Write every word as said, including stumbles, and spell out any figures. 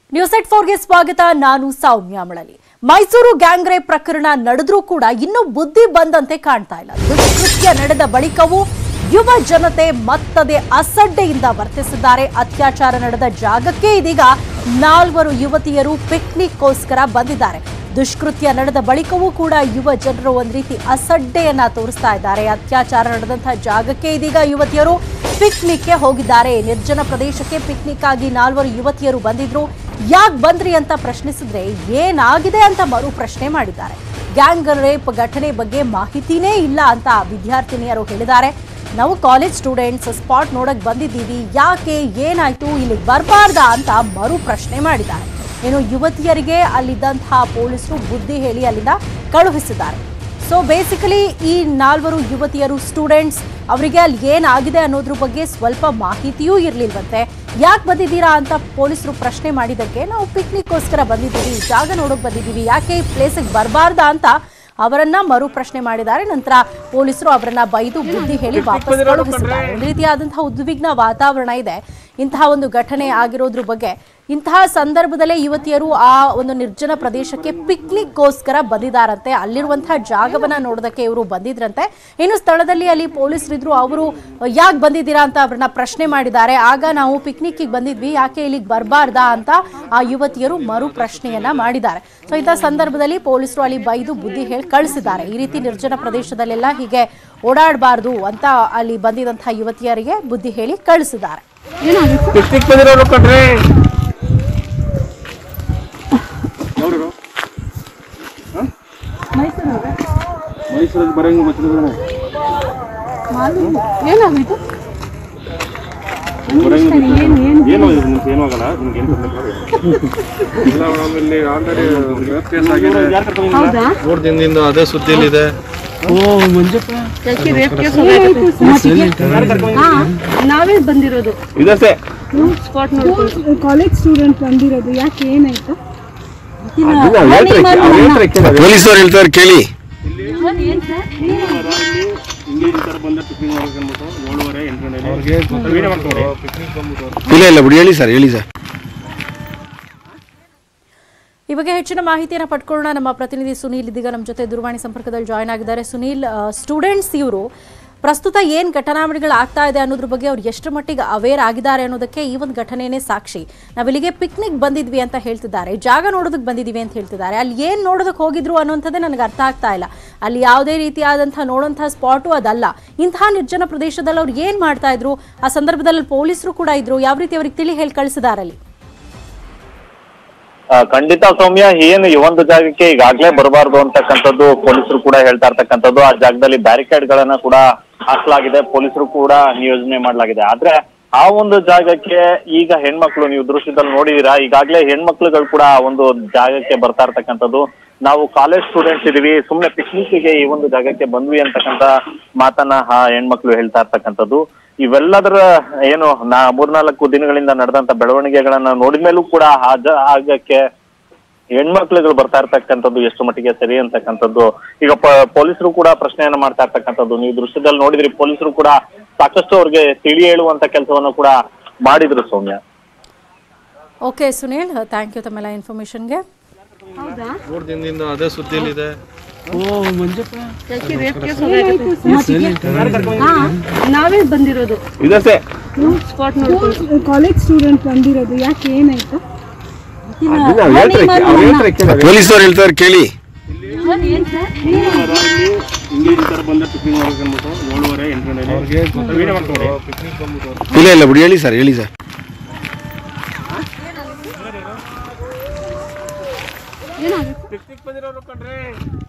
News eighteen four ಗೆ ಸ್ವಾಗತ. ನಾನು ಸೌಮ್ಯ ಮಳಲಿ. ಮೈಸೂರು ಗ್ಯಾಂಗ್ ರೇಪ್ ಪ್ರಕರಣ ನಡೆದ್ರೂ ಕೂಡ ಇನ್ನೂ ಬುದ್ಧಿ ಬಂದಂತೆ ಕಾಣ್ತಾ ಇಲ್ಲ. ದುಷ್ಕೃತ್ಯ ನಡೆದ ಬಳಿಕವೂ ಯುವ ಜನತೆ ಮತ್ತದೇ ಅಸಡ್ಡೆಯಿಂದ ವರ್ತಿಸಿದ್ದಾರೆ. ಅತ್ಯಾಚಾರ ನಡೆದ ಜಾಗಕ್ಕೆ ಇದೀಗ ನಾಲ್ವರು ಯುವತಿಯರು ಪಿಕ್ನಿಕ್ಗೋಸ್ಕರ ಬಂದಿದ್ದಾರೆ. ದುಷ್ಕೃತ್ಯ ನಡೆದ ಬಳಿಕವೂ ಕೂಡ ಯುವ ಜನರು ಒಂದು ರೀತಿ ಅಸಡ್ಡೆಯನ್ನ ತೋರಿಸ್ತಾ ಇದ್ದಾರೆ. ಅತ್ಯಾಚಾರ ನಡೆದಂತಹ ಜಾಗಕ್ಕೆ ಇದೀಗ ಯುವತಿಯರು ಪಿಕ್ನಿಕ್ಗೆ ಹೋಗಿದ್ದಾರೆ. ನಿರ್ಜನ ಪ್ರದೇಶಕ್ಕೆ ಪಿಕ್ನಿಕ್ ಆಗಿ ನಾಲ್ವರು ಯುವತಿಯರು ಬಂದಿದ್ರು. ಯಾಕೆ ಬಂದ್ರಿ ಅಂತ ಪ್ರಶ್ನಿಸಿದ್ರೆ ಏನಾಗಿದೆ ಅಂತ ಮರು ಪ್ರಶ್ನೆ ಮಾಡಿದ್ದಾರೆ. ಗ್ಯಾಂಗ್ ರೇಪ್ ಘಟನೆ ಬಗ್ಗೆ ಮಾಹಿತಿನೇ ಇಲ್ಲ ಅಂತ ವಿದ್ಯಾರ್ಥಿನಿಯರು ಹೇಳಿದ್ದಾರೆ. ನಾವು ಕಾಲೇಜ್ ಸ್ಟೂಡೆಂಟ್ಸ್ ಸ್ಪಾಟ್ ನೋಡಕ್ ಬಂದಿದ್ದೀವಿ, ಯಾಕೆ ಏನಾಯ್ತು ಇಲ್ಲಿಗೆ ಬರಬಾರ್ದಾ ಅಂತ ಮರು ಪ್ರಶ್ನೆ ಮಾಡಿದ್ದಾರೆ. ಏನು ಯುವತಿಯರಿಗೆ ಅಲ್ಲಿದ್ದಂತಹ ಪೊಲೀಸರು ಬುದ್ಧಿ ಹೇಳಿ ಅಲ್ಲಿಂದ ಕಳುಹಿಸಿದ್ದಾರೆ. ಸೊ ಬೇಸಿಕಲಿ ಈ ನಾಲ್ವರು ಯುವತಿಯರು ಸ್ಟೂಡೆಂಟ್ಸ್, ಅವರಿಗೆ ಅಲ್ಲಿ ಏನಾಗಿದೆ ಅನ್ನೋದ್ರ ಬಗ್ಗೆ ಸ್ವಲ್ಪ ಮಾಹಿತಿಯೂ ಇರಲಿಲ್ವಂತೆ. ಯಾಕೆ ಬಂದಿದ್ದೀರಾ ಅಂತ ಪೊಲೀಸರು ಪ್ರಶ್ನೆ ಮಾಡಿದ್ದಕ್ಕೆ ನಾವು ಪಿಕ್ನಿಕ್ಗೋಸ್ಕರ ಬಂದಿದ್ದೀವಿ, ಜಾಗ ನೋಡೋಕೆ ಬಂದಿದ್ದೀವಿ, ಯಾಕೆ ಈ ಪ್ಲೇಸಿಗೆ ಬರಬಾರ್ದಾ ಅಂತ ಅವರನ್ನ ಮರು ಪ್ರಶ್ನೆ ಮಾಡಿದ್ದಾರೆ. ನಂತರ ಪೊಲೀಸರು ಅವರನ್ನ ಬೈದು ಬುದ್ಧಿ ಹೇಳಿ ವಾಪಸ್ ಕಳುಹಿಸಿದ್ದಾರೆ. ಒಂದು ರೀತಿಯಾದಂತಹ ಉದ್ವಿಗ್ನ ವಾತಾವರಣ ಇದೆ ಇಂತಹ ಒಂದು ಘಟನೆ ಆಗಿರೋದ್ರ ಬಗ್ಗೆ. ಇಂತಹ ಸಂದರ್ಭದಲ್ಲೇ ಯುವತಿಯರು ಆ ಒಂದು ನಿರ್ಜನ ಪ್ರದೇಶಕ್ಕೆ ಪಿಕ್ನಿಕ್ಗೋಸ್ಕರ ಬಂದಿದ್ದಾರಂತೆ. ಅಲ್ಲಿರುವಂತಹ ಜಾಗವನ್ನ ನೋಡೋದಕ್ಕೆ ಇವರು ಬಂದಿದ್ರಂತೆ. ಇನ್ನು ಸ್ಥಳದಲ್ಲಿ ಅಲ್ಲಿ ಪೊಲೀಸರಿದ್ರು. ಅವರು ಯಾಕೆ ಬಂದಿದ್ದೀರಾ ಅಂತ ಅವ್ರನ್ನ ಪ್ರಶ್ನೆ ಮಾಡಿದ್ದಾರೆ. ಆಗ ನಾವು ಪಿಕ್ನಿಕ್ಗೆ ಬಂದಿದ್ವಿ, ಯಾಕೆ ಇಲ್ಲಿಗೆ ಬರಬಾರ್ದಾ ಅಂತ ಆ ಯುವತಿಯರು ಮರು ಪ್ರಶ್ನೆಯನ್ನ ಮಾಡಿದ್ದಾರೆ. ಸೊ ಇಂಥ ಸಂದರ್ಭದಲ್ಲಿ ಪೊಲೀಸರು ಅಲ್ಲಿ ಬೈದು ಬುದ್ಧಿ ಹೇಳಿ ಕಳಿಸಿದ್ದಾರೆ. ಈ ರೀತಿ ನಿರ್ಜನ ಪ್ರದೇಶದಲ್ಲೆಲ್ಲ ಹೀಗೆ ಓಡಾಡಬಾರ್ದು ಅಂತ ಅಲ್ಲಿ ಬಂದಿದಂತಹ ಯುವತಿಯರಿಗೆ ಬುದ್ಧಿ ಹೇಳಿ ಕಳಿಸಿದ್ದಾರೆ. ಮೈಸೂರಲ್ಲಿ ಬರಂಗ ಏನಾಗಿತ್ತು? ಏನಾಗಲ್ಲ, ನಿಮ್ಗೆ ಏನು ಮೂರು ದಿನದಿಂದ ಅದೇ ಸುದ್ದಿಯಲ್ಲಿದೆ. ನಾವೇ ಬಂದಿರೋದು ಇದಷ್ಟೇ, ಕಾಲೇಜ್ ಸ್ಟೂಡೆಂಟ್ ಬಂದಿರೋದು. ಯಾಕೆ ಏನಾಯ್ತು? ಪೊಲೀಸರು ಹೇಳ್ತಾರೆ ಕೇಳಿ. ಇಲ್ಲ ಇಲ್ಲ ಬಿಡಿ, ಹೇಳಿ ಸರ್ ಹೇಳಿ ಸರ್. ಈ ಬಗ್ಗೆ ಹೆಚ್ಚಿನ ಮಾಹಿತಿಯನ್ನು ಪಡ್ಕೊಳ್ಳೋಣ. ನಮ್ಮ ಪ್ರತಿನಿಧಿ ಸುನೀಲ್ ಇದೀಗ ನಮ್ಮ ಜೊತೆ ದೂರವಾಣಿ ಸಂಪರ್ಕದಲ್ಲಿ ಜಾಯ್ನ್ ಆಗಿದ್ದಾರೆ. ಸುನೀಲ್, ಸ್ಟೂಡೆಂಟ್ಸ್ ಇವರು ಪ್ರಸ್ತುತ ಏನು ಘಟನಾವಳಿಗಳು ಆಗ್ತಾ ಇದೆ ಅನ್ನೋದ್ರ ಬಗ್ಗೆ ಅವ್ರು ಎಷ್ಟು ಮಟ್ಟಿಗೆ ಅವೇರ್ ಆಗಿದ್ದಾರೆ ಅನ್ನೋದಕ್ಕೆ ಈ ಒಂದು ಘಟನೆನೇ ಸಾಕ್ಷಿ. ನಾವಿಲ್ಲಿಗೆ ಪಿಕ್ನಿಕ್ ಬಂದಿದ್ವಿ ಅಂತ ಹೇಳ್ತಿದ್ದಾರೆ, ಜಾಗ ನೋಡೋದಕ್ಕೆ ಬಂದಿದ್ದೀವಿ ಅಂತ ಹೇಳ್ತಿದ್ದಾರೆ. ಅಲ್ಲಿ ಏನು ನೋಡೋದಕ್ಕೆ ಹೋಗಿದ್ರು ಅನ್ನೋಂಥದ್ದೇ ನನಗೆ ಅರ್ಥ ಆಗ್ತಾ ಇಲ್ಲ. ಅಲ್ಲಿ ಯಾವುದೇ ರೀತಿಯಾದಂಥ ನೋಡೋಂಥ ಸ್ಪಾಟು ಅದಲ್ಲ. ಇಂತಹ ನಿರ್ಜನ ಪ್ರದೇಶದಲ್ಲಿ ಅವ್ರು ಏನು ಮಾಡ್ತಾ ಇದ್ರು? ಆ ಸಂದರ್ಭದಲ್ಲಿ ಪೊಲೀಸರು ಕೂಡ ಇದ್ರು. ಯಾವ ರೀತಿ ಅವ್ರಿಗೆ ತಿಳಿ ಹೇಳಿ ಕಳಿಸಿದ್ದಾರೆ ಅಲ್ಲಿ? ಖಂಡಿತ ಸೌಮ್ಯ, ಏನು ಈ ಒಂದು ಜಾಗಕ್ಕೆ ಈಗಾಗ್ಲೇ ಬರಬಾರ್ದು ಅಂತಕ್ಕಂಥದ್ದು ಪೊಲೀಸರು ಕೂಡ ಹೇಳ್ತಾ ಇರ್ತಕ್ಕಂಥದ್ದು. ಆ ಜಾಗದಲ್ಲಿ ಬ್ಯಾರಿಕೇಡ್ ಗಳನ್ನ ಕೂಡ ಹಾಕಲಾಗಿದೆ, ಪೊಲೀಸರು ಕೂಡ ನಿಯೋಜನೆ ಮಾಡಲಾಗಿದೆ. ಆದ್ರೆ ಆ ಒಂದು ಜಾಗಕ್ಕೆ ಈಗ ಹೆಣ್ಮಕ್ಳು, ನೀವು ದೃಶ್ಯದಲ್ಲಿ ನೋಡಿದೀರಾ, ಈಗಾಗ್ಲೇ ಹೆಣ್ಮಕ್ಳುಗಳು ಕೂಡ ಆ ಒಂದು ಜಾಗಕ್ಕೆ ಬರ್ತಾ ಇರ್ತಕ್ಕಂಥದ್ದು. ನಾವು ಕಾಲೇಜ್ ಸ್ಟೂಡೆಂಟ್ಸ್ ಇದೀವಿ, ಸುಮ್ನೆ ಪಿಕ್ನಿಕ್ಗೆ ಈ ಒಂದು ಜಾಗಕ್ಕೆ ಬಂದ್ವಿ ಅಂತಕ್ಕಂಥ ಮಾತನ್ನ ಆ ಹೆಣ್ಮಕ್ಳು ಹೇಳ್ತಾ ಇರ್ತಕ್ಕಂಥದ್ದು. ಇವೆಲ್ಲದರ ಏನು ನಾ ಮೂರ್ನಾಲ್ಕು ದಿನಗಳಿಂದ ನಡೆದಂತ ಬೆಳವಣಿಗೆಗಳನ್ನ ನೋಡಿದ ಮೇಲೂ ಕೂಡ ಆ ಜಾಗಕ್ಕೆ ಹೆಣ್ಮಕ್ಳುಗಳು ಬರ್ತಾ ಇರ್ತಕ್ಕಂಥದ್ದು ಎಷ್ಟು ಮಟ್ಟಿಗೆ ಸರಿ ಅಂತಕ್ಕಂಥದ್ದು ಈಗ ಪೊಲೀಸರು ಕೂಡ ಪ್ರಶ್ನೆಯನ್ನ ಮಾಡ್ತಾ ಇರ್ತಕ್ಕಂಥದ್ದು. ನೀವು ದೃಶ್ಯದಲ್ಲಿ ನೋಡಿದ್ರಿ, ಪೊಲೀಸರು ಕೂಡ ಸಾಕಷ್ಟು ಅವ್ರಿಗೆ ತಿಳಿ ಹೇಳುವಂತ ಕೆಲಸವನ್ನು ಕೂಡ ಮಾಡಿದ್ರು Soumya. Okay Sunil, thank you ತಮ್ಮೆಲ್ಲ ಇನ್ಫಾರ್ಮೇಶನ್ಗೆ. ಮೂರು ದಿನದಿಂದ ಅದೇ ಸುದ್ದಿಯಲ್ಲಿದೆ. ನಾವೇ ಬಂದಿರೋದು ಇದಷ್ಟೇ, ಕಾಲೇಜ್ ಸ್ಟೂಡೆಂಟ್ ಬಂದಿರೋದು. ಯಾಕೆ ಏನಾಯ್ತು? ಪೊಲೀಸರು ಹೇಳ್ತಾರೆ ಕೇಳಿ. ಇಲ್ಲ ಇಲ್ಲ ಬಿಡಿ, ಹೇಳಿ ಸರ್ ಹೇಳಿ ಸರ್. ಪಿಕ್ನಿಕ್ ಬಂದಿರೋರು ಕಂಡ್ರೆ